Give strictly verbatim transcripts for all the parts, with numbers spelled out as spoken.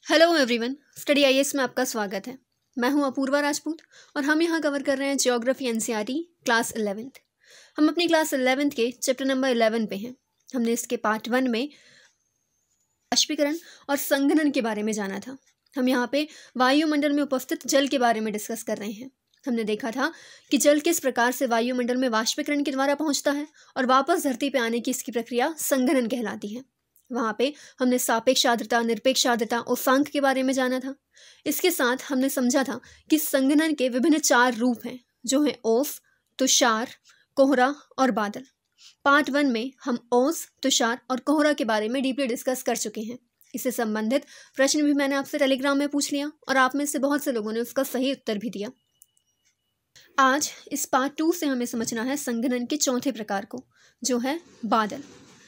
Hello everyone, study IAS में आपका स्वागत है। मैं हूं अपूर्वा राजपूत और हम यहां कवर कर रहे हैं ज्योग्राफी एनसीईआरटी क्लास इलेवेंथ। हम अपनी क्लास इलेवेंथ के चैप्टर नंबर इलेवन पे हैं। हमने इसके पार्ट वन में वाष्पीकरण और संघनन के बारे में जाना था। हम यहाँ पे वायुमंडल में उपस्थित जल के बारे में डिस्कस कर रहे हैं। हमने देखा था कि जल किस प्रकार से वायुमंडल में वाष्पीकरण के द्वारा पहुँचता है और वापस धरती पर आने की इसकी प्रक्रिया संघनन कहलाती है। वहाँ पे हमने सापेक्ष आर्द्रता, निरपेक्ष आर्द्रता, उष्मांक के बारे में जाना था। इसके साथ हमने समझा था कि संघनन के विभिन्न चार रूप हैं, जो हैं ओस, तुषार, कोहरा और बादल। पार्ट वन में हम ओस, तुषार और कोहरा के बारे में डीपली डिस्कस कर चुके हैं। इससे संबंधित प्रश्न भी मैंने आपसे टेलीग्राम में पूछ लिया और आप में से बहुत से लोगों ने उसका सही उत्तर भी दिया। आज इस पार्ट टू से हमें समझना है संघनन के चौथे प्रकार को, जो है बादल।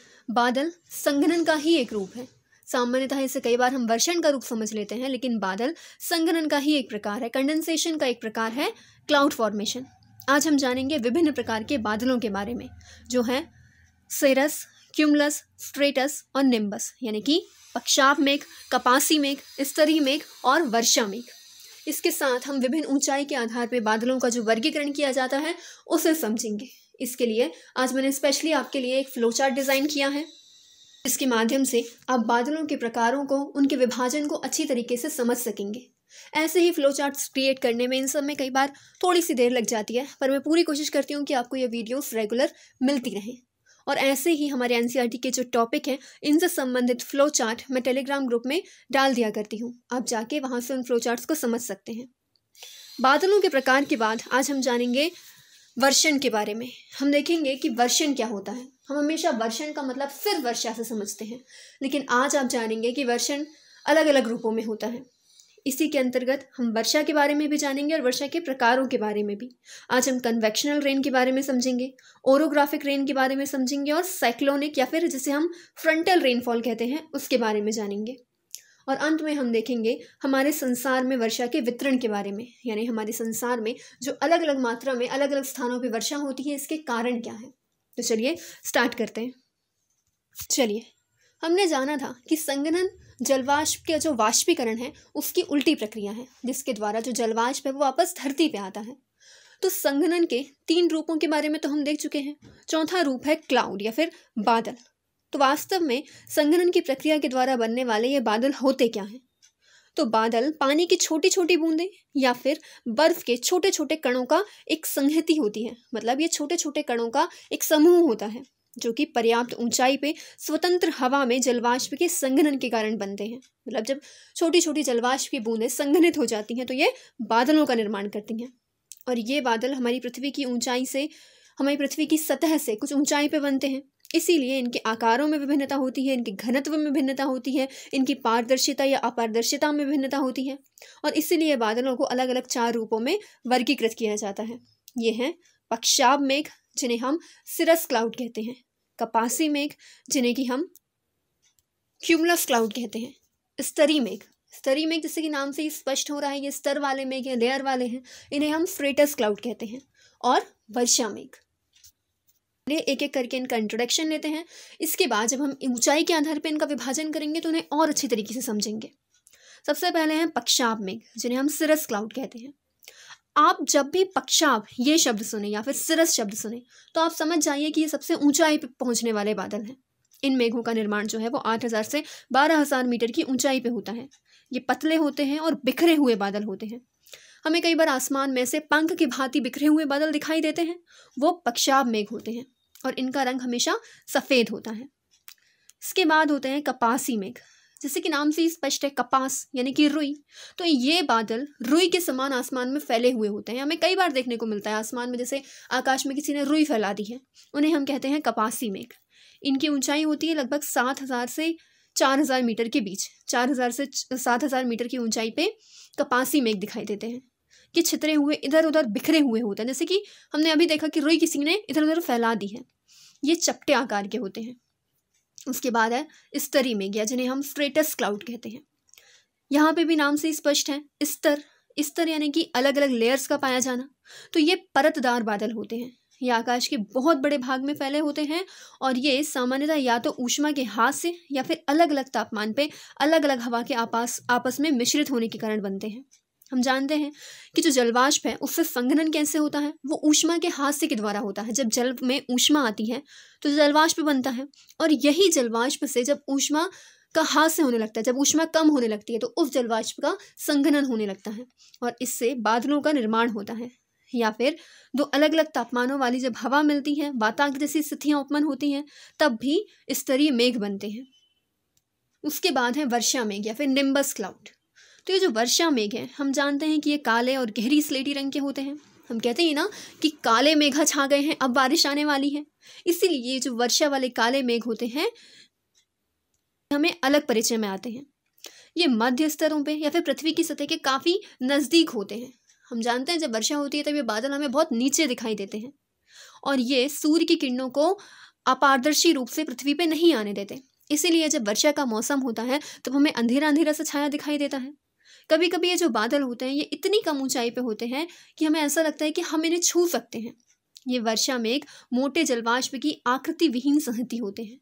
बादल संघनन का ही एक रूप है। सामान्यतः इसे कई बार हम वर्षण का रूप समझ लेते हैं, लेकिन बादल संघनन का ही एक प्रकार है। कंडेंसेशन का एक प्रकार है क्लाउड फॉर्मेशन। आज हम जानेंगे विभिन्न प्रकार के बादलों के बारे में, जो है सेरस, क्यूमुलस, स्ट्रेटस और निम्बस, यानी कि पक्षाभ मेघ, कपासी मेघ, स्तरीय मेघ और वर्षा मेघ। इसके साथ हम विभिन्न ऊंचाई के आधार पर बादलों का जो वर्गीकरण किया जाता है उसे समझेंगे। इसके लिए आज मैंने स्पेशली आपके लिए एक फ्लो चार्ट डिज़ाइन किया है, इसके माध्यम से आप बादलों के प्रकारों को, उनके विभाजन को अच्छी तरीके से समझ सकेंगे। ऐसे ही फ्लो चार्ट्स क्रिएट करने में इन सब में कई बार थोड़ी सी देर लग जाती है, पर मैं पूरी कोशिश करती हूँ कि आपको ये वीडियोस रेगुलर मिलती रहें। और ऐसे ही हमारे एनसीईआरटी के जो टॉपिक हैं, इनसे संबंधित फ्लो चार्ट मैं टेलीग्राम ग्रुप में डाल दिया करती हूँ। आप जाके वहाँ से उन फ्लो चार्ट्स को समझ सकते हैं। बादलों के प्रकार के बाद आज हम जानेंगे वर्षण के बारे में। हम देखेंगे कि वर्षण क्या होता है। हम हमेशा वर्षण का मतलब सिर्फ वर्षा से समझते हैं, लेकिन आज आप जानेंगे कि वर्षण अलग अलग रूपों में होता है। इसी के अंतर्गत हम वर्षा के बारे में भी जानेंगे और वर्षा के प्रकारों के बारे में भी। आज हम कन्वेक्शनल रेन के बारे में समझेंगे, ओरोग्राफिक रेन के बारे में समझेंगे और साइक्लोनिक या फिर जिसे हम फ्रंटल रेनफॉल कहते हैं उसके बारे में जानेंगे। और अंत में हम देखेंगे हमारे संसार में वर्षा के वितरण के बारे में, यानी हमारे संसार में जो अलग अलग मात्रा में अलग अलग स्थानों पे वर्षा होती है, इसके कारण क्या है। तो चलिए स्टार्ट करते हैं। चलिए, हमने जाना था कि संघनन जलवाष्प का जो वाष्पीकरण है उसकी उल्टी प्रक्रिया है, जिसके द्वारा जो जलवाष्प है वो वापस धरती पे आता है। तो संघनन के तीन रूपों के बारे में तो हम देख चुके हैं। चौथा रूप है क्लाउड या फिर बादल। तो वास्तव में संघनन की प्रक्रिया के द्वारा बनने वाले ये बादल होते क्या हैं? तो बादल पानी की छोटी छोटी बूंदें या फिर बर्फ के छोटे छोटे कणों का एक संहति होती है। मतलब ये छोटे छोटे कणों का एक समूह होता है, जो कि पर्याप्त ऊंचाई पे स्वतंत्र हवा में जलवाष्प के संघनन के कारण बनते हैं। मतलब जब छोटी छोटी जलवाष्प की बूंदें संघनित हो जाती हैं तो ये बादलों का निर्माण करती हैं। और ये बादल हमारी पृथ्वी की ऊंचाई से, हमारी पृथ्वी की सतह से कुछ ऊंचाई पे बनते हैं। इसीलिए इनके आकारों में विभिन्नता होती है, इनके घनत्व में भिन्नता होती है, इनकी पारदर्शिता या अपारदर्शिता में भिन्नता होती है। और इसीलिए बादलों को अलग अलग चार रूपों में वर्गीकृत किया जाता है। ये हैं पक्षाभ मेघ, जिन्हें हम सिरस क्लाउड कहते हैं, कपासी मेघ, जिन्हें कि हम क्यूमुलस क्लाउड कहते हैं, स्तरीय मेघ, स्तरीय मेघ जैसे कि नाम से ही स्पष्ट हो रहा है ये स्तर वाले मेघ हैं, लेयर वाले हैं, इन्हें हम स्ट्रेटस क्लाउड कहते हैं, और वर्षा मेघ। एक एक करके इनका इंट्रोडक्शन लेते हैं। इसके बाद जब हम ऊंचाई के आधार पर इनका विभाजन करेंगे तो उन्हें और अच्छी तरीके से समझेंगे। सबसे पहले हैं पक्षाभ मेघ, जिन्हें हम सिरस क्लाउड कहते हैं। आप जब भी पक्षाभ ये शब्द सुने या फिर सिरस शब्द सुने तो आप समझ जाइए कि ये सबसे ऊंचाई पर पहुंचने वाले बादल हैं। इन मेघों का निर्माण जो है वो आठ हज़ार से बारह हज़ार मीटर की ऊंचाई पे होता है। ये पतले होते हैं और बिखरे हुए बादल होते हैं। हमें कई बार आसमान में से पंख की भांति बिखरे हुए बादल दिखाई देते हैं, वो पक्षाभ मेघ होते हैं और इनका रंग हमेशा सफ़ेद होता है। इसके बाद होते हैं कपासी मेघ, जैसे कि नाम से ही स्पष्ट है, कपास यानी कि रुई। तो ये बादल रुई के समान आसमान में फैले हुए होते हैं। हमें कई बार देखने को मिलता है आसमान में, जैसे आकाश में किसी ने रुई फैला दी है, उन्हें हम कहते हैं कपासी मेघ। इनकी ऊंचाई होती है लगभग सात हज़ार से चार हज़ार मीटर के बीच। चार हज़ार से सात हज़ार मीटर की ऊंचाई पे कपासी मेघ दिखाई देते हैं कि छितरे हुए इधर उधर बिखरे हुए होते हैं, जैसे कि हमने अभी देखा कि रुई किसी ने इधर उधर फैला दी है। ये चपटे आकार के होते हैं। उसके बाद है स्तरीय मेघ, जिन्हें हम स्ट्रेटस क्लाउड कहते हैं। यहाँ पे भी नाम से स्पष्ट है, स्तर, स्तर यानी कि अलग अलग लेयर्स का पाया जाना। तो ये परतदार बादल होते हैं। ये आकाश के बहुत बड़े भाग में फैले होते हैं और ये सामान्यतः या तो ऊष्मा के हाथ से या फिर अलग अलग तापमान पे अलग अलग हवा के आपस आपस में मिश्रित होने के कारण बनते हैं। हम जानते हैं कि जो जलवाष्प है उससे संघनन कैसे होता है, वो ऊष्मा के हास्य के द्वारा होता है। जब जल में ऊष्मा आती है तो जलवाष्प बनता है और यही जलवाष्प से जब ऊष्मा का हास्य होने लगता है, जब ऊष्मा कम होने लगती है तो उस जलवाष्प का संघनन होने लगता है और इससे बादलों का निर्माण होता है। या फिर दो अलग अलग तापमानों वाली जब हवा मिलती है, वातावरण जैसी स्थितियाँ उत्पन्न होती हैं, तब भी स्तरीय मेघ बनते हैं। उसके बाद है वर्षा मेघ या फिर निम्बस क्लाउड। तो ये जो वर्षा मेघ है, हम जानते हैं कि ये काले और गहरी स्लेटी रंग के होते हैं। हम कहते हैं ना कि काले मेघा छा गए हैं, अब बारिश आने वाली है। इसीलिए ये जो वर्षा वाले काले मेघ होते हैं हमें अलग परिचय में आते हैं। ये मध्य स्तरों पे या फिर पृथ्वी की सतह के काफ़ी नज़दीक होते हैं। हम जानते हैं जब वर्षा होती है तब ये बादल हमें बहुत नीचे दिखाई देते हैं और ये सूर्य की किरणों को अपारदर्शी रूप से पृथ्वी पे नहीं आने देते। इसीलिए जब वर्षा का मौसम होता है तब हमें अंधेरा अंधेरा सा छाया दिखाई देता है। कभी कभी ये जो बादल होते हैं ये इतनी कम ऊंचाई पे होते हैं कि हमें ऐसा लगता है कि हम इन्हें छू सकते हैं। ये वर्षा मेघ मोटे जलवाष्प की आकृति विहीन संहति होते हैं।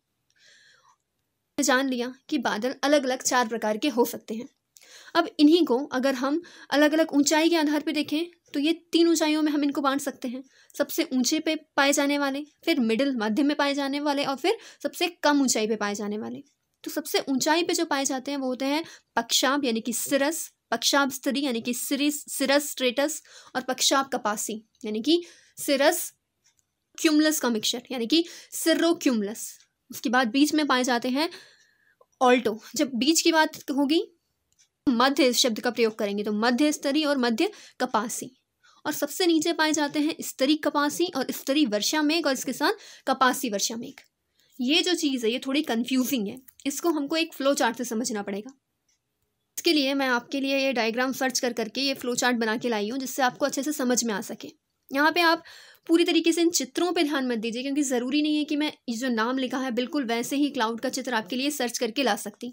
जान लिया कि बादल अलग अलग चार प्रकार के हो सकते हैं। अब इन्हीं को अगर हम अलग अलग ऊंचाई के आधार पर देखें तो ये तीन ऊंचाइयों में हम इनको बांट सकते हैं। सबसे ऊंचे पे पाए जाने वाले, फिर मिडिल मध्य में पाए जाने वाले और फिर सबसे कम ऊंचाई पे पाए जाने वाले। तो सबसे ऊंचाई पे जो पाए जाते हैं वो होते हैं पक्षाब यानी कि सिरस, पक्षाब स्तरी यानी कि सिरिस सिरस स्ट्रेटस और पक्षाब कपासी यानी कि सिरस क्यूमुलस का मिक्सचर यानी कि सिर्रोक्यूमुलस। उसके बाद बीच में पाए जाते हैं ऑल्टो। जब बीच की बात होगी मध्य इस शब्द का प्रयोग करेंगे तो मध्य स्तरी और मध्य कपासी। और सबसे नीचे पाए जाते हैं स्तरी कपासी और स्तरी वर्षा मेघ और इसके साथ कपासी वर्षा मेघ। ये जो चीज़ है ये थोड़ी कंफ्यूजिंग है, इसको हमको एक फ्लो चार्ट से समझना पड़ेगा। इसके लिए मैं आपके लिए ये डायग्राम सर्च कर करके ये फ्लो चार्ट बना के लाई हूँ जिससे आपको अच्छे से समझ में आ सके। यहाँ पे आप पूरी तरीके से इन चित्रों पे ध्यान मत दीजिए क्योंकि ज़रूरी नहीं है कि मैं ये जो नाम लिखा है बिल्कुल वैसे ही क्लाउड का चित्र आपके लिए सर्च करके ला सकती।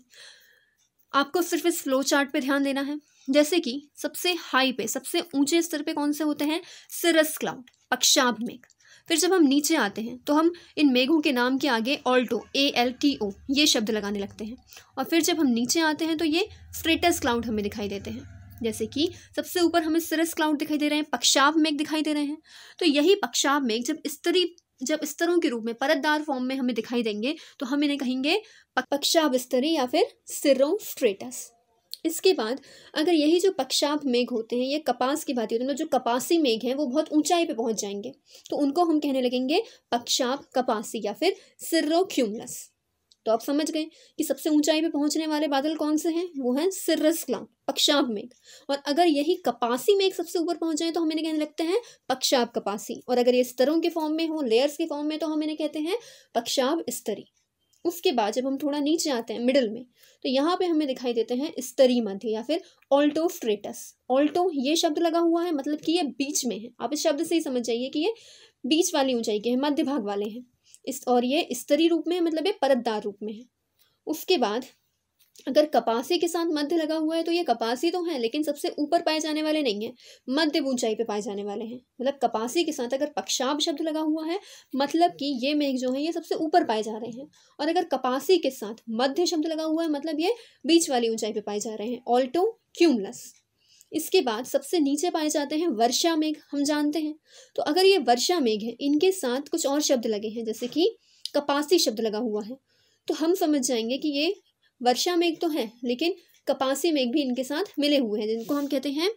आपको सिर्फ इस फ्लो चार्ट पे ध्यान देना है। जैसे कि सबसे हाई पे, सबसे ऊंचे स्तर पे कौन से होते हैं? सिरस क्लाउड, पक्षाभ मेघ। फिर जब हम नीचे आते हैं तो हम इन मेघों के नाम के आगे alto, A L T O ये शब्द लगाने लगते हैं। और फिर जब हम नीचे आते हैं तो ये स्ट्रेटस क्लाउड हमें दिखाई देते हैं। जैसे कि सबसे ऊपर हमें सिरस क्लाउड दिखाई दे रहे हैं, पक्षाभ मेघ दिखाई दे रहे हैं। तो यही पक्षाभ मेघ जब स्तरी जब स्तरों के रूप में परतदार फॉर्म में हमें दिखाई देंगे तो हम इन्हें कहेंगे पक्षाभ स्तरी या फिर सिर्रो स्ट्रेटस। इसके बाद अगर यही जो पक्षाभ मेघ होते हैं ये कपास की बात होती है तो जो कपासी मेघ हैं वो बहुत ऊंचाई पे पहुंच जाएंगे तो उनको हम कहने लगेंगे पक्षाभ कपासी या फिर सिर्रोक्यूमुलस। तो आप समझ गए कि सबसे ऊंचाई पे पहुंचने वाले बादल कौन से हैं? वो हैं सिरस क्लाउड, पक्षाभ मेघ। और अगर यही कपासी मेघ सबसे ऊपर पहुंच जाए तो हम इन्हें कहने लगते हैं पक्षाभ कपासी। और अगर ये स्तरों के फॉर्म में हो, लेयर्स के फॉर्म में, तो हम इन्हें कहते हैं पक्षाभ स्तरी। उसके बाद जब हम थोड़ा नीचे आते हैं मिडिल में तो यहाँ पे हमें दिखाई देते हैं स्तरी मध्य या फिर ऑल्टो स्ट्रेटस। ऑल्टो ये शब्द लगा हुआ है मतलब कि ये बीच में है। आप इस शब्द से ही समझ जाइए कि ये बीच वाली ऊंचाई के हैं, मध्य भाग वाले हैं इस और ये स्तरी रूप में है मतलब ये परतदार रूप में है। उसके बाद अगर कपासी के साथ मध्य लगा हुआ है तो ये कपासी तो है लेकिन सबसे ऊपर पाए जाने वाले नहीं है, मध्य ऊंचाई पे पाए जाने वाले हैं। मतलब कपासी के साथ अगर पक्षाभ शब्द लगा हुआ है मतलब कि ये मेघ जो है ये सबसे ऊपर पाए जा रहे हैं। और अगर कपासी के साथ मध्य शब्द लगा हुआ है मतलब ये बीच वाली ऊंचाई पे पाए जा रहे हैं, ऑल्टो क्यूमुलस। इसके बाद सबसे नीचे पाए जाते हैं वर्षा मेघ। हम जानते हैं तो अगर ये वर्षा मेघ है इनके साथ कुछ और शब्द लगे हैं जैसे कि कपासी शब्द लगा हुआ है तो हम समझ जाएंगे कि ये वर्षा मेघ तो है लेकिन कपासी मेघ भी इनके साथ मिले हुए हैं जिनको हम कहते हैं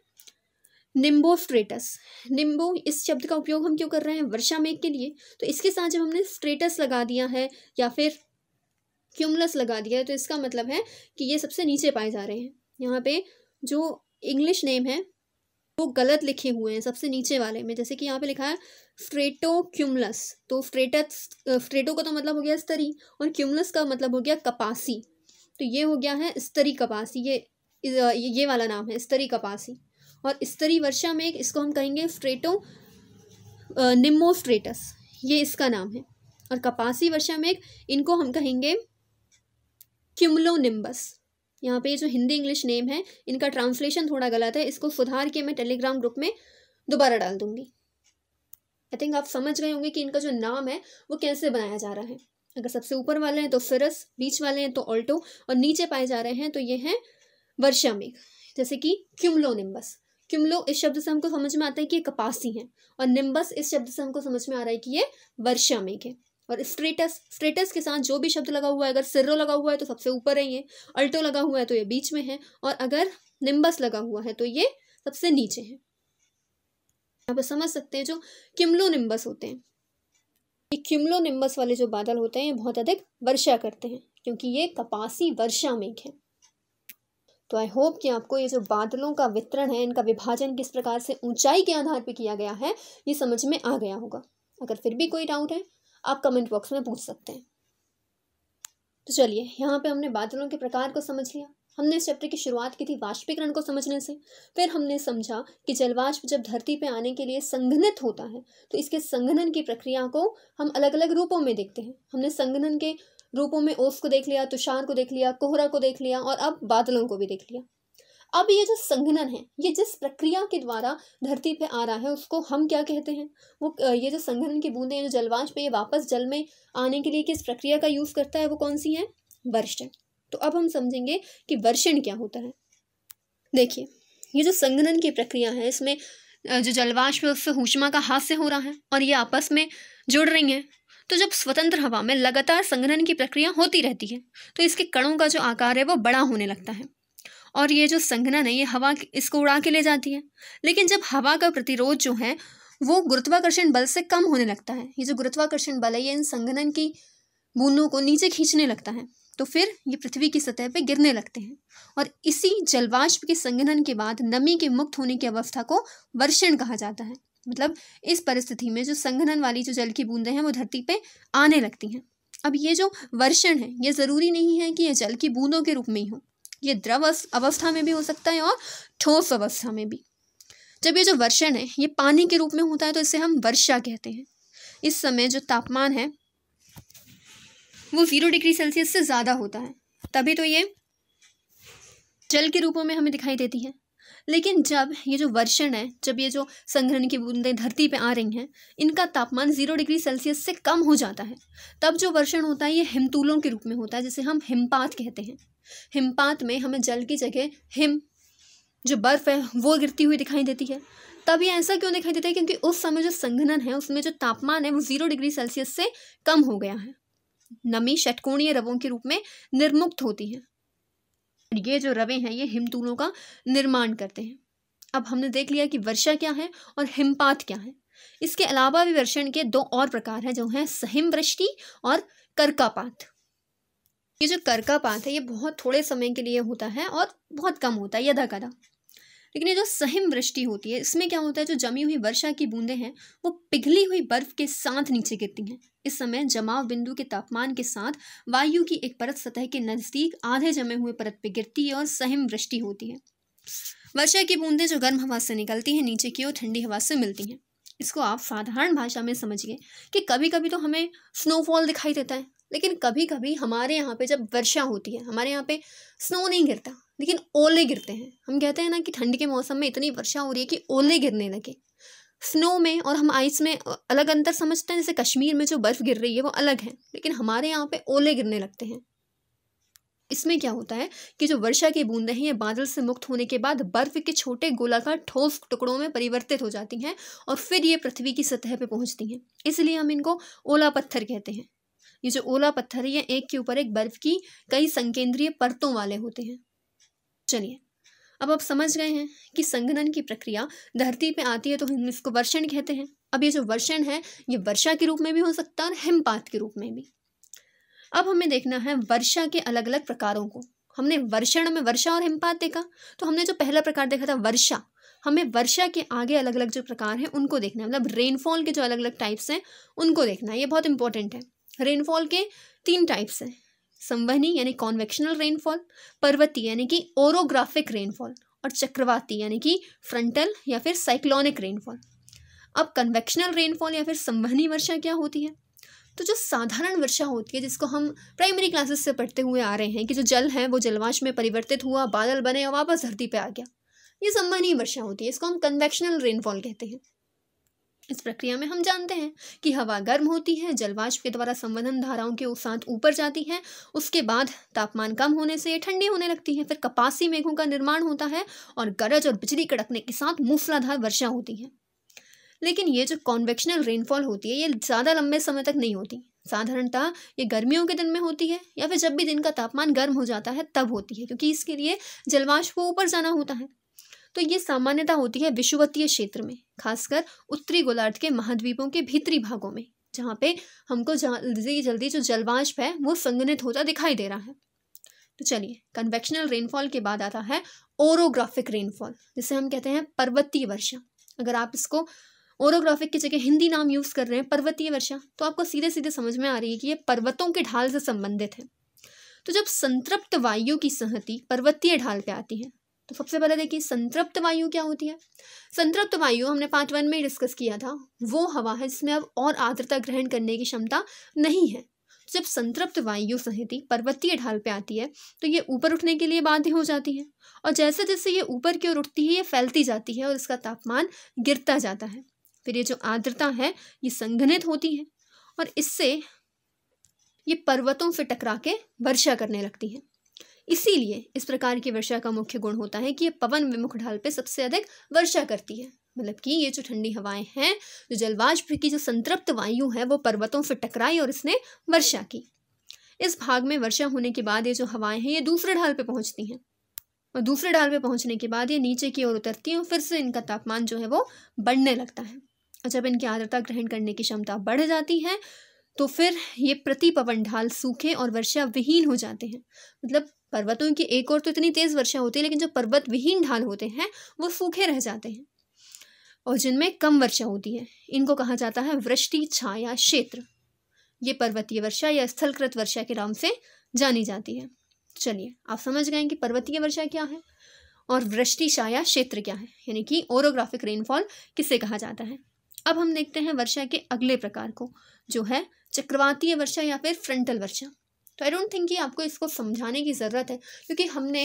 निम्बो स्ट्रेटस। निम्बो इस शब्द का उपयोग हम क्यों कर रहे हैं? वर्षा मेघ के लिए। तो इसके साथ जब हमने स्ट्रेटस लगा दिया है या फिर क्यूमुलस लगा दिया है तो इसका मतलब है कि ये सबसे नीचे पाए जा रहे हैं। यहाँ पे जो इंग्लिश नेम है वो गलत लिखे हुए हैं सबसे नीचे वाले में। जैसे कि यहाँ पे लिखा है स्ट्रेटोक्यूमुलस, तो स्ट्रेटस स्ट्रेटो का तो मतलब हो गया स्तरी और क्यूमुलस का मतलब हो गया कपासी। तो ये हो गया है स्तरी कपासी, ये ये वाला नाम है स्तरी कपासी। और स्तरी वर्षा मेघ इसको हम कहेंगे स्ट्रेटो निम्बो स्ट्रेटस, ये इसका नाम है। और कपासी वर्षा मेघ इनको हम कहेंगे क्यूमुलो निम्बस। यहाँ पे जो हिंदी इंग्लिश नेम है इनका ट्रांसलेशन थोड़ा गलत है, इसको सुधार के मैं टेलीग्राम ग्रुप में दोबारा डाल दूंगी। आई थिंक आप समझ गए होंगे कि इनका जो नाम है वो कैसे बनाया जा रहा है। अगर सबसे ऊपर वाले हैं तो सिरस, बीच वाले हैं तो ऑल्टो, और नीचे पाए जा रहे हैं तो ये हैं वर्षा मेघ। जैसे कि क्यूमुलोनिम्बस, क्यूमुलो इस शब्द से हमको समझ में आता है कि ये कपासी हैं, और निम्बस इस शब्द से हमको समझ में आ रहा है कि ये वर्षा मेघ है। और स्ट्रेटस, स्ट्रेटस के साथ जो भी शब्द लगा हुआ है, अगर सिर्रो लगा हुआ है तो सबसे ऊपर है ये, अल्टो लगा हुआ है तो ये बीच में है, और अगर निम्बस लगा हुआ है तो ये सबसे नीचे है। यहाँ पे समझ सकते हैं जो क्यूमुलोनिम्बस होते हैं, ये क्यूमुलोनिम्बस वाले जो बादल होते हैं ये बहुत अधिक वर्षा करते हैं क्योंकि ये कपासी वर्षा मेघ है। तो आई होप कि आपको ये जो बादलों का वितरण है, इनका विभाजन किस प्रकार से ऊंचाई के आधार पर किया गया है, ये समझ में आ गया होगा। अगर फिर भी कोई डाउट है आप कमेंट बॉक्स में पूछ सकते हैं। तो चलिए, यहाँ पे हमने बादलों के प्रकार को समझ लिया। हमने इस चैप्टर की शुरुआत की थी वाष्पीकरण को समझने से। फिर हमने समझा कि जलवाष्प जब धरती पे आने के लिए संघनित होता है तो इसके संघनन की प्रक्रिया को हम अलग अलग रूपों में देखते हैं। हमने संघनन के रूपों में ओस को देख लिया, तुषार को देख लिया, कोहरा को देख लिया, और अब बादलों को भी देख लिया। अब ये जो संघनन है, ये जिस प्रक्रिया के द्वारा धरती पे आ रहा है उसको हम क्या कहते हैं? वो ये जो संघनन की बूंदें, जो जलवाष्प ये वापस जल में आने के लिए किस प्रक्रिया का यूज करता है, वो कौन सी है? वर्षण। तो अब हम समझेंगे कि वर्षण क्या होता है। देखिए, ये जो संघनन की प्रक्रिया है, इसमें जो जलवाष्प है उससे ऊष्मा का हास्य हो रहा है और ये आपस में जुड़ रही हैं। तो जब स्वतंत्र हवा में लगातार संघनन की प्रक्रिया होती रहती है तो इसके कणों का जो आकार है वो बड़ा होने लगता है, और ये जो संघनन है ये हवा इसको उड़ा के ले जाती है। लेकिन जब हवा का प्रतिरोध जो है वो गुरुत्वाकर्षण बल से कम होने लगता है, ये जो गुरुत्वाकर्षण बल है ये इन संघनन की बूंदों को नीचे खींचने लगता है, तो फिर ये पृथ्वी की सतह पे गिरने लगते हैं। और इसी जलवाष्प के संघनन के बाद नमी के मुक्त होने की अवस्था को वर्षण कहा जाता है। मतलब इस परिस्थिति में जो संघनन वाली जो जल की बूंदें हैं वो धरती पे आने लगती हैं। अब ये जो वर्षण है ये ज़रूरी नहीं है कि ये जल की बूंदों के रूप में ही हो, ये द्रव अवस्था में भी हो सकता है और ठोस अवस्था में भी। जब ये जो वर्षण है ये पानी के रूप में होता है तो इसे हम वर्षा कहते हैं। इस समय जो तापमान है वो जीरो डिग्री सेल्सियस से ज़्यादा होता है, तभी तो ये जल के रूपों में हमें दिखाई देती है। लेकिन जब ये जो वर्षण है, जब ये जो संघनन की बूंदें धरती पे आ रही हैं, इनका तापमान जीरो डिग्री सेल्सियस से कम हो जाता है, तब जो वर्षण होता है ये हिमतूलों के रूप में होता है, जिसे हम हिमपात कहते हैं। हिमपात में हमें जल की जगह हिम जो बर्फ़ है वो गिरती हुई दिखाई देती है। तब ये ऐसा क्यों दिखाई देता है? क्योंकि उस समय जो संघनन है उसमें जो तापमान है वो जीरो डिग्री सेल्सियस से कम हो गया है। नमी षटकोणीय रवों के रूप में निर्मुक्त होती है। ये जो रवें हैं ये हिमतूलों का निर्माण करते हैं। अब हमने देख लिया कि वर्षा क्या है और हिमपात क्या है। इसके अलावा भी वर्षण के दो और प्रकार हैं जो हैं सहिमवृष्टि और कर्कापात। ये जो कर्कापात है ये बहुत थोड़े समय के लिए होता है और बहुत कम होता है, यदा कदा। लेकिन ये जो सहिमवृष्टि होती है इसमें क्या होता है, जो जमी हुई वर्षा की बूंदें हैं वो पिघली हुई बर्फ के साथ नीचे गिरती हैं। इस समय जमाव बिंदु के तापमान के साथ वायु की एक परत सतह के नज़दीक आधे जमे हुए परत पे गिरती है और सहिमवृष्टि होती है। वर्षा की बूंदें जो गर्म हवा से निकलती हैं नीचे की ओर ठंडी हवा से मिलती हैं। इसको आप साधारण भाषा में समझिए कि कभी कभी तो हमें स्नोफॉल दिखाई देता है, लेकिन कभी कभी हमारे यहाँ पे जब वर्षा होती है, हमारे यहाँ पे स्नो नहीं गिरता लेकिन ओले गिरते हैं। हम कहते हैं ना कि ठंड के मौसम में इतनी वर्षा हो रही है कि ओले गिरने लगे। स्नो में और हम आइस में अलग अंतर समझते हैं, जैसे कश्मीर में जो बर्फ़ गिर रही है वो अलग है, लेकिन हमारे यहाँ पे ओले गिरने लगते हैं। इसमें क्या होता है कि जो वर्षा की बूंदें हैं ये बादल से मुक्त होने के बाद बर्फ़ के छोटे गोलाकार ठोस टुकड़ों में परिवर्तित हो जाती हैं और फिर ये पृथ्वी की सतह पर पहुँचती हैं। इसलिए हम इनको ओला पत्थर कहते हैं। ये जो ओला पत्थर है ये एक के ऊपर एक बर्फ़ की कई संकेंद्रीय परतों वाले होते हैं। चलिए, अब आप समझ गए हैं कि संघनन की प्रक्रिया धरती पे आती है तो हम इसको वर्षण कहते हैं। अब ये जो वर्षण है ये वर्षा के रूप में भी हो सकता है और हिमपात के रूप में भी। अब हमें देखना है वर्षा के अलग अलग प्रकारों को। हमने वर्षण में वर्षा और हिमपात देखा, तो हमने जो पहला प्रकार देखा था वर्षा, हमें वर्षा के आगे अलग अलग जो प्रकार हैं उनको देखना है। मतलब रेनफॉल के जो अलग अलग टाइप्स हैं उनको देखना है, ये बहुत इंपॉर्टेंट है। रेनफॉल के तीन टाइप्स हैं, संवहनी यानी कॉन्वेक्शनल रेनफॉल, पर्वतीय यानी कि ओरोग्राफिक रेनफॉल, और चक्रवाती यानी कि फ्रंटल या फिर साइक्लोनिक रेनफॉल। अब कन्वेक्शनल रेनफॉल या फिर संवहनी वर्षा क्या होती है? तो जो साधारण वर्षा होती है जिसको हम प्राइमरी क्लासेस से पढ़ते हुए आ रहे हैं कि जो जल है वो जलवाष्प में परिवर्तित हुआ, बादल बने और वापस धरती पे आ गया, ये संवहनी वर्षा होती है। इसको हम कन्वेक्शनल रेनफॉल कहते हैं। इस प्रक्रिया में हम जानते हैं कि हवा गर्म होती है, जलवाष्प के द्वारा संवहन धाराओं के साथ ऊपर जाती है, उसके बाद तापमान कम होने से ये ठंडी होने लगती है, फिर कपासी मेघों का निर्माण होता है और गरज और बिजली कड़कने के साथ मूसलाधार वर्षा होती है। लेकिन ये जो कॉन्वेक्शनल रेनफॉल होती है ये ज़्यादा लंबे समय तक नहीं होती। साधारणतः ये गर्मियों के दिन में होती है या फिर जब भी दिन का तापमान गर्म हो जाता है तब होती है, क्योंकि इसके लिए जलवाष्प को ऊपर जाना होता है। तो ये सामान्यतः होती है विषुवतीय क्षेत्र में, खासकर उत्तरी गोलार्ध के महाद्वीपों के भीतरी भागों में, जहाँ पे हमको जल्दी जल्दी जो जलवाष्प है वो संघनित होता दिखाई दे रहा है। तो चलिए, कन्वेक्शनल रेनफॉल के बाद आता है ओरोग्राफिक रेनफॉल, जिसे हम कहते हैं पर्वतीय वर्षा। अगर आप इसको ओरोग्राफिक की जगह हिंदी नाम यूज़ कर रहे हैं पर्वतीय वर्षा, तो आपको सीधे सीधे समझ में आ रही है कि ये पर्वतों के ढाल से संबंधित है। तो जब संतृप्त वायु की संहति पर्वतीय ढाल पे आती है, तो सबसे पहले देखिए संतृप्त वायु क्या होती है। संतृप्त वायु हमने पार्ट वन में ही डिस्कस किया था, वो हवा है जिसमें अब और आर्द्रता ग्रहण करने की क्षमता नहीं है। जब संतृप्त वायु संहति पर्वतीय ढाल पे आती है तो ये ऊपर उठने के लिए बाध्य हो जाती है, और जैसे जैसे ये ऊपर की ओर उठती है ये फैलती जाती है और इसका तापमान गिरता जाता है। फिर ये जो आर्द्रता है ये संघनित होती है और इससे ये पर्वतों से टकरा के वर्षा करने लगती है। इसीलिए इस प्रकार की वर्षा का मुख्य गुण होता है कि ये पवन विमुख ढाल पे सबसे अधिक वर्षा करती है। मतलब कि ये जो ठंडी हवाएं हैं, जो जलवाष्प की जो संतृप्त वायु है वो पर्वतों से टकराई और इसने वर्षा की। इस भाग में वर्षा होने के बाद ये जो हवाएं हैं ये दूसरे ढाल पे पहुंचती हैं, और दूसरे ढाल पे पहुंचने के बाद ये नीचे की ओर उतरती हैं और फिर से इनका तापमान जो है वो बढ़ने लगता है। और जब इनकी आर्द्रता ग्रहण करने की क्षमता बढ़ जाती है तो फिर ये प्रति पवन ढाल सूखे और वर्षा विहीन हो जाते हैं। मतलब पर्वतों की एक ओर तो इतनी तेज वर्षा होती है, लेकिन जो पर्वत विहीन ढाल होते हैं वो सूखे रह जाते हैं और जिनमें कम वर्षा होती है इनको कहा जाता है वृष्टि छाया क्षेत्र। ये पर्वतीय वर्षा या स्थलकृत वर्षा के नाम से जानी जाती है। चलिए, आप समझ गए कि पर्वतीय वर्षा क्या है और वृष्टि छाया क्षेत्र क्या है, यानी कि ओरोग्राफिक रेनफॉल किसे कहा जाता है। अब हम देखते हैं वर्षा के अगले प्रकार को, जो है चक्रवातीय वर्षा या फिर फ्रंटल वर्षा। तो आई डोंट थिंक कि आपको इसको समझाने की ज़रूरत है, क्योंकि हमने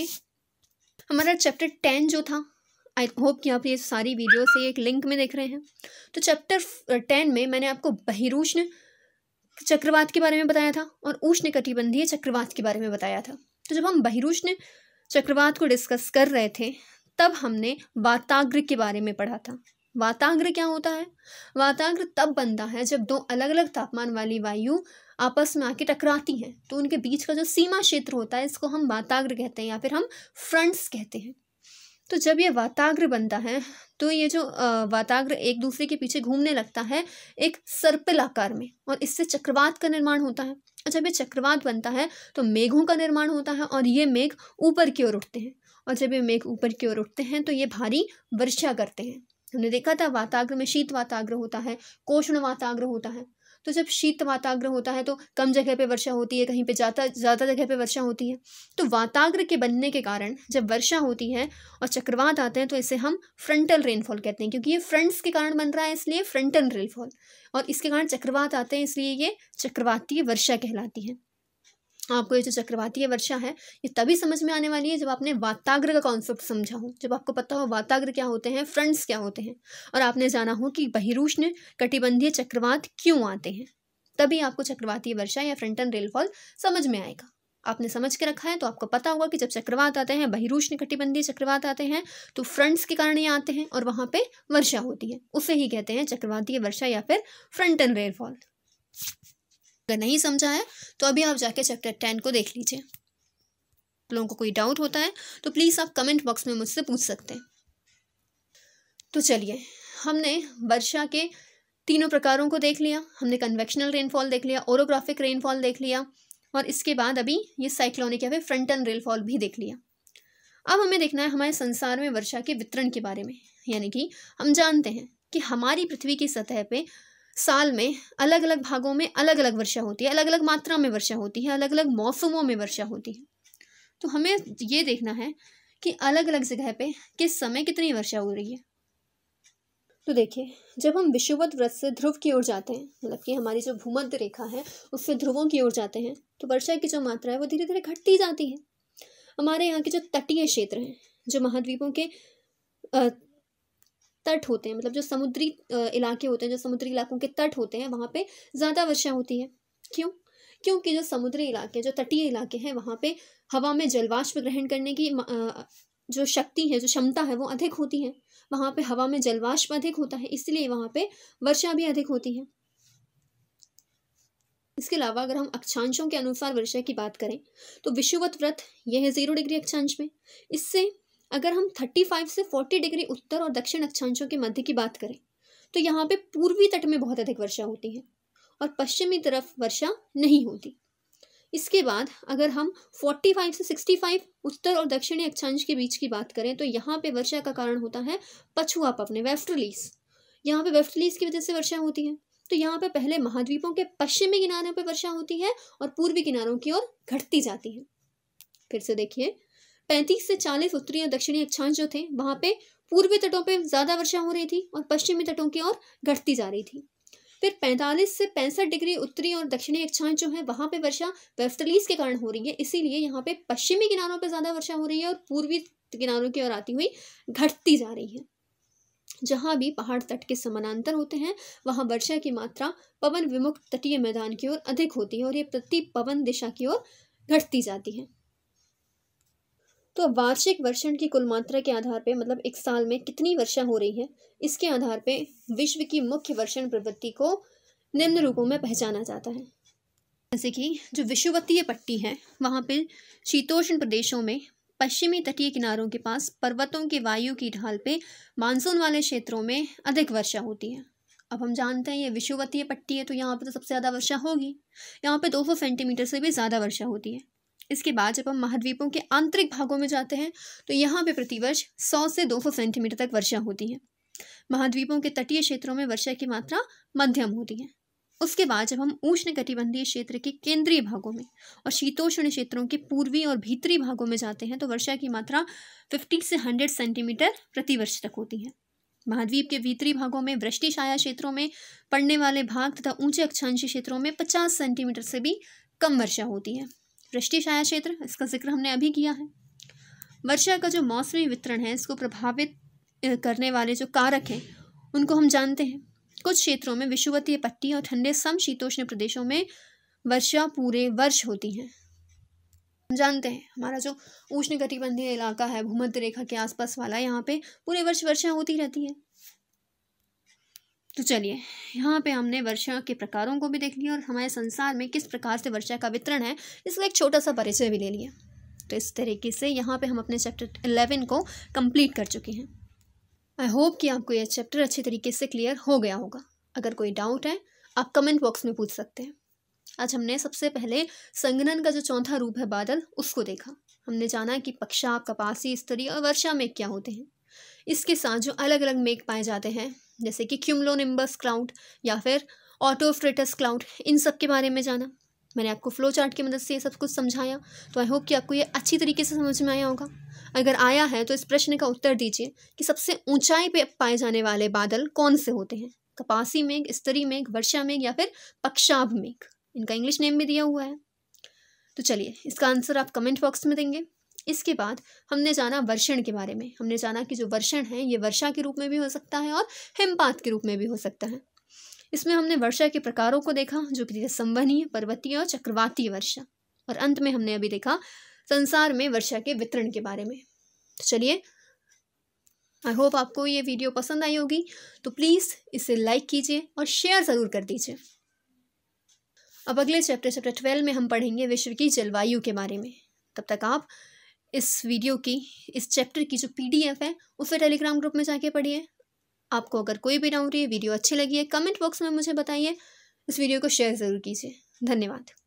हमारा चैप्टर टेन जो था, आई होप कि आप ये सारी वीडियो से एक लिंक में देख रहे हैं। तो चैप्टर टेन में मैंने आपको बहिरूष्ण चक्रवात के बारे में बताया था और उष्ण कटिबंधीय चक्रवात के बारे में बताया था। तो जब हम बहिरूष्ण चक्रवात को डिस्कस कर रहे थे तब हमने वाताग्र के बारे में पढ़ा था। वाताग्र क्या होता है? वाताग्र तब बनता है जब दो अलग अलग तापमान वाली वायु आपस में आके टकराती हैं, तो उनके बीच का जो सीमा क्षेत्र होता है इसको हम वाताग्र कहते हैं या फिर हम फ्रंट्स कहते हैं। तो जब ये वाताग्र बनता है तो ये जो वाताग्र एक दूसरे के पीछे घूमने लगता है एक सर्पिल आकार में, और इससे चक्रवात का निर्माण होता है। और जब ये चक्रवात बनता है तो मेघों का निर्माण होता है और ये मेघ ऊपर की ओर उठते हैं, और जब ये मेघ ऊपर की ओर उठते हैं तो ये भारी वर्षा करते हैं। हमने देखा था वाताग्र में शीत वाताग्र होता है, कोष्ण वाताग्र होता है। तो जब शीत वाताग्र होता है तो कम जगह पे वर्षा होती है, कहीं पे ज़्यादा ज़्यादा जगह पे वर्षा होती है। तो वाताग्र के बनने के कारण जब वर्षा होती है और चक्रवात आते हैं तो इसे हम फ्रंटल रेनफॉल कहते हैं, क्योंकि ये फ्रंट्स के कारण बन रहा है इसलिए फ्रंटल रेनफॉल, और इसके कारण चक्रवात आते हैं इसलिए ये चक्रवातीय वर्षा कहलाती है। आपको ये जो चक्रवातीय वर्षा है ये तभी समझ में आने वाली है जब आपने वाताग्र का कॉन्सेप्ट समझा हो, जब आपको पता हो वाताग्र क्या होते हैं, फ्रंट्स क्या होते हैं, और आपने जाना हो कि बहिरूष्ण कटिबंधीय चक्रवात क्यों आते हैं, तभी आपको चक्रवातीय वर्षा या फ्रंटल रेनफॉल समझ में आएगा। आपने समझ के रखा है तो आपको पता होगा कि जब चक्रवात आते हैं, बहिरूष्ण कटिबंधीय चक्रवात आते हैं, तो फ्रंट्स के कारण ये आते हैं और वहाँ पे वर्षा होती है, उसे ही कहते हैं चक्रवातीय वर्षा या फिर फ्रंटल रेनफॉल। अगर नहीं समझा है तो अभी आप जाके चैप्टर टेन को देख लीजिए। आप लोगों को कोई डाउट होता है तो प्लीज़ आप कमेंट बॉक्स में मुझसे पूछ सकते हैं। तो चलिए, हमने वर्षा के तीनों प्रकारों को देख लिया। हमने कन्वेक्शनल रेनफॉल देख लिया, ओरोग्राफिक रेनफॉल देख लिया, और इसके बाद अभी ये साइक्लोनिक या फिर फ्रंटल रेनफॉल भी देख लिया। अब हमें देखना है हमारे संसार में वर्षा के वितरण के बारे में। यानी कि हम जानते हैं कि हमारी पृथ्वी की सतह पे साल में अलग अलग भागों में अलग अलग वर्षा होती है, अलग अलग मात्रा में वर्षा होती है, अलग अलग मौसमों में वर्षा होती है। तो हमें ये देखना है कि अलग अलग जगह पे किस समय कितनी वर्षा हो रही है। तो देखिए, जब हम विषुवत वृत्त से ध्रुव की ओर जाते हैं, मतलब कि हमारी जो भूमध्य रेखा है उससे ध्रुवों की ओर जाते हैं, तो वर्षा की जो मात्रा है वो धीरे धीरे घटती जाती है। हमारे यहाँ के जो तटीय क्षेत्र हैं, जो महाद्वीपों के तट होते हैं, मतलब जो समुद्री इलाके होते हैं, जो समुद्री इलाकों के तट होते हैं, वहाँ पे ज़्यादा वर्षा होती है। क्यों? क्योंकि जो समुद्री इलाके, जो तटीय इलाके हैं, वहाँ पे हवा में जलवाष्प ग्रहण करने की जो शक्ति है, जो क्षमता है, वो अधिक होती है। वहाँ पे हवा में जलवाष्प अधिक होता है, इसलिए वहाँ पे वर्षा भी अधिक होती है। इसके अलावा अगर हम अक्षांशों के अनुसार वर्षा की बात करें तो विषुवत वृत्त यह है जीरो डिग्री अक्षांश में। इससे अगर हम पैंतीस से चालीस डिग्री उत्तर और दक्षिण अक्षांशों के मध्य की बात करें तो यहाँ पे पूर्वी तट में बहुत अधिक वर्षा होती है और पश्चिमी तरफ वर्षा नहीं होती। इसके बाद अगर हम पैंतालीस से पैंसठ उत्तर और दक्षिणी अक्षांश के बीच की बात करें तो यहाँ पे वर्षा का कारण होता है पछुआ पवनें, वेस्टर्लीज। यहाँ पे वेस्टर्लीज की वजह से वर्षा होती है। तो यहाँ पे पहले महाद्वीपों के पश्चिमी किनारों पे वर्षा होती है और पूर्वी किनारों की ओर घटती जाती है। फिर से देखिए, पैंतीस से चालीस उत्तरी और दक्षिणी अक्षांश जो थे वहाँ पे पूर्वी तटों पे ज़्यादा वर्षा हो रही थी और पश्चिमी तटों की ओर घटती जा रही थी। फिर पैंतालीस से पैंसठ डिग्री उत्तरी और दक्षिणी अक्षांश जो है वहाँ पे वर्षा वेस्टर्लीज के कारण हो रही है, इसीलिए यहाँ पे पश्चिमी किनारों पे ज़्यादा वर्षा हो रही है और पूर्वी किनारों की ओर आती हुई घटती जा रही है। जहाँ भी पहाड़ तट के समानांतर होते हैं वहाँ वर्षा की मात्रा पवन विमुक्त तटीय मैदान की ओर अधिक होती है और ये प्रति पवन दिशा की ओर घटती जाती है। तो वार्षिक वर्षण की कुल मात्रा के आधार पे, मतलब एक साल में कितनी वर्षा हो रही है, इसके आधार पे विश्व की मुख्य वर्षण प्रवृत्ति को निम्न रूपों में पहचाना जाता है। जैसे कि जो विषुवतीय पट्टी है वहाँ पे शीतोष्ण प्रदेशों में पश्चिमी तटीय किनारों के पास पर्वतों की वायु की ढाल पे मानसून वाले क्षेत्रों में अधिक वर्षा होती है। अब हम जानते हैं ये विषुवतीय पट्टी है तो यहाँ पे तो सबसे ज़्यादा वर्षा होगी, यहाँ पे दो सौ सेंटीमीटर से भी ज़्यादा वर्षा होती है। इसके बाद जब हम महाद्वीपों के आंतरिक भागों में जाते हैं तो यहाँ पे प्रतिवर्ष सौ से दो सौ सेंटीमीटर तक वर्षा होती है। महाद्वीपों के तटीय क्षेत्रों में वर्षा की मात्रा मध्यम होती है। उसके बाद जब हम उष्ण कटिबंधीय क्षेत्र के केंद्रीय भागों में और शीतोष्ण क्षेत्रों के पूर्वी और भीतरी भागों में जाते हैं तो वर्षा की मात्रा पचास से सौ सेंटीमीटर प्रति वर्ष तक होती है। महाद्वीप के भीतरी भागों में वृष्टि छाया क्षेत्रों में पड़ने वाले भाग तथा ऊंचे अक्षांशीय क्षेत्रों में पचास सेंटीमीटर से भी कम वर्षा होती है। वृष्टि छाया क्षेत्र, इसका जिक्र हमने अभी किया है। वर्षा का जो मौसमी वितरण है इसको प्रभावित करने वाले जो कारक हैं उनको हम जानते हैं। कुछ क्षेत्रों में विषुवतीय पट्टी और ठंडे समशीतोष्ण प्रदेशों में वर्षा पूरे वर्ष होती है। हम जानते हैं हमारा जो उष्ण कटिबंधीय इलाका है, भूमध्य रेखा के आसपास वाला, यहाँ पे पूरे वर्ष वर्षा होती रहती है। तो चलिए, यहाँ पे हमने वर्षा के प्रकारों को भी देख लिया और हमारे संसार में किस प्रकार से वर्षा का वितरण है इसका एक छोटा सा परिचय भी ले लिया। तो इस तरीके से यहाँ पे हम अपने चैप्टर इलेवन को कंप्लीट कर चुके हैं। आई होप कि आपको यह चैप्टर अच्छे तरीके से क्लियर हो गया होगा। अगर कोई डाउट है आप कमेंट बॉक्स में पूछ सकते हैं। आज हमने सबसे पहले संघनन का जो चौथा रूप है बादल, उसको देखा। हमने जाना कि पक्षाप, कपासी, स्तरी और वर्षा मेघ क्या होते हैं। इसके साथ जो अलग अलग मेघ पाए जाते हैं जैसे कि क्यूमुलोनिम्बस क्लाउड या फिर ऑटोफ्रेटस क्लाउड, इन सब के बारे में जाना। मैंने आपको फ्लो चार्ट की मदद से ये सब कुछ समझाया, तो आई होप कि आपको ये अच्छी तरीके से समझ में आया होगा। अगर आया है तो इस प्रश्न का उत्तर दीजिए कि सबसे ऊंचाई पे पाए जाने वाले बादल कौन से होते हैं। कपासी मेघ, स्तरी मेघ, वर्षा मेघ या फिर पक्षाभ मेघ, इनका इंग्लिश नेम भी दिया हुआ है। तो चलिए, इसका आंसर आप कमेंट बॉक्स में देंगे। इसके बाद हमने जाना वर्षण के बारे में। हमने जाना कि जो वर्षण है ये वर्षा के रूप में भी हो सकता है और हिमपात के रूप में भी हो सकता है। इसमें हमने वर्षा के प्रकारों को देखा जो कि संवहनीय, पर्वतीय और चक्रवातीय वर्षा, और अंत में हमने अभी देखा संसार में वर्षा के वितरण के बारे में। तो चलिए, आई होप आपको ये वीडियो पसंद आई होगी, तो प्लीज़ इसे लाइक कीजिए और शेयर ज़रूर कर दीजिए। अब अगले चैप्टर चैप्टर ट्वेल्व में हम पढ़ेंगे विश्व की जलवायु के बारे में। तब तक आप इस वीडियो की, इस चैप्टर की जो पीडीएफ है उसे टेलीग्राम ग्रुप में जाके पढ़िए। आपको अगर कोई भी डाउट है, वीडियो अच्छी लगी है, कमेंट बॉक्स में मुझे बताइए। इस वीडियो को शेयर ज़रूर कीजिए। धन्यवाद।